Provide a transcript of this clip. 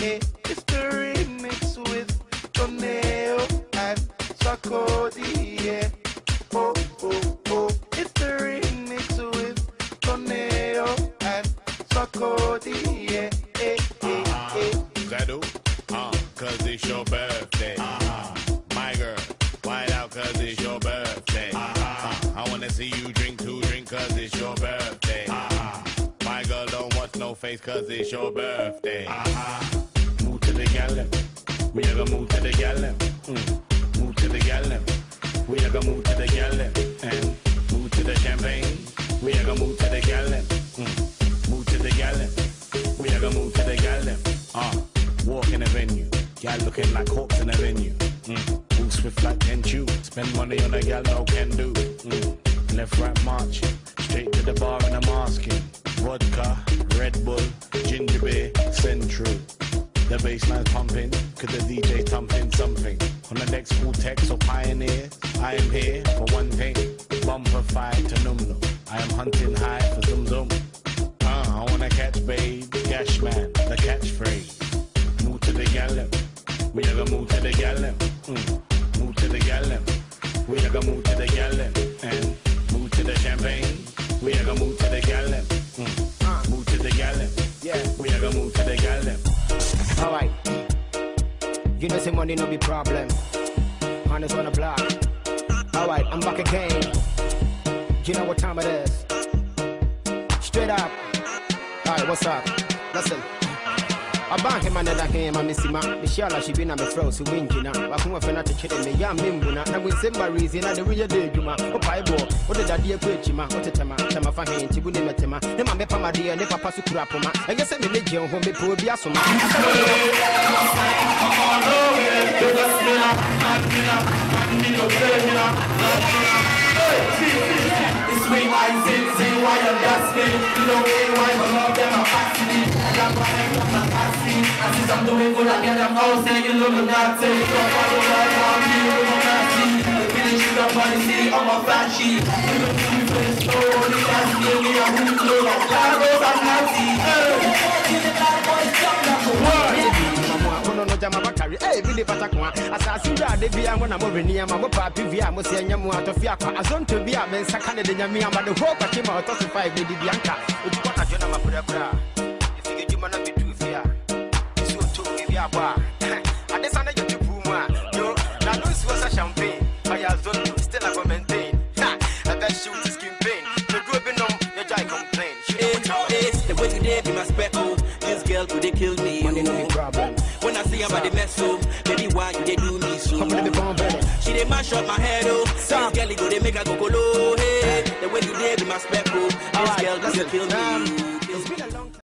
It's the remix with Toneo and Sarkodie, yeah. Oh, oh, oh. It's the remix with Toneo and Sarkodie, yeah. Zadu, cause it's your birthday. My girl, white out cause it's your birthday. I wanna see you drink cause it's your birthday. My girl don't want no face cause it's your birthday. Move to the gallon, we are gonna move to the gallon. Move to the gallon, we are gonna move to the gallon. And move to the champagne, we are gonna move to the gallon. Move to the gallon, we are gonna move to the gallon. Walk in a venue, gal looking like hawks in a venue. Move swift like 10 tube, spend money on a gal no can do. Left, right, march, straight to the bar and I'm asking. Vodka, Red Bull, ginger beer, Central. The bassline's pumping, cause the DJ's thumping something. On the next cool text or pioneer, I am here for one thing. Bumper fight to num num. I am hunting high for zoom zoom. I wanna catch babe, cash man, the catchphrase. Move to the gallon, we are gonna move to the gallon. Move to the gallon, we are gonna move to the gallon. And move to the champagne, we are gonna move to the gallon. Move to the gallon, yeah, we are gonna move to the gallon. Alright, you know say money no be problem. Honest on the block. Alright, I'm back again. You know what time it is? Straight up. Alright, what's up? Listen. I bang him and I came and miss him. Michelle, she been on the froze, who win, you know. I come up and chill me, young Mimbuna. And we send my reason at the real day, you know. Oh, Piebo, what did I dear Quitchima? What a tema, Tema Fahin, Tibuni Metema, Nema Mepa, my dear, Nepa Pasukurapoma. I guess I'm a legion whom they poor Biasoma. This way I say why I'm gasping. You know why my love them are fascinating. I'm doing good again, I'm all saying you look at that. Take up on the right on me, the village is up on the city, I'm a fashy. You look to me for the story, that's me, I'm who you look like Lagos, I'm nasty. Hey, Billy Patakwa, Assassin, they be I'm over near my papi via Mosia Motofia, as on to be a man, Sakana de Yamia, but the hope I came out of 5 Lady Bianca. If you want a Jonah Pura, if you get you might be too fair. And this under your Puma, yo, now this was a champagne. I have done still I go maintain. I bet shoot the skin pain. The group in your jai complain. The way you did be my speckle. This girl could they kill me. Money no problem. When I see about the mess up, baby, why you they do me so? She they mash up my head, oh. This girl go they make her go colo. Hey, the way you did be my speckle. This girl could kill me.